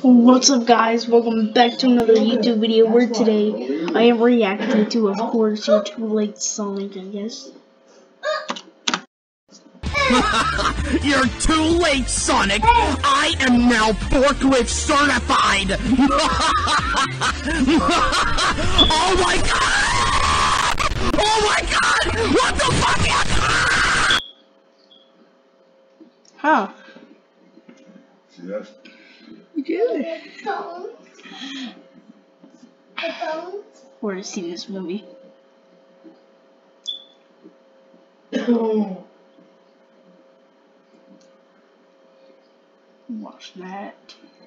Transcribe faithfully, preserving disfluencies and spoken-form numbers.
What's up, guys? Welcome back to another YouTube video where today I am reacting to, of course, your too late Sonic, I guess. You're too late, Sonic! I am now Forklift certified! Oh my god! Oh my god! What the fuck? Huh. See that? Good. Where to see this movie? Watch that.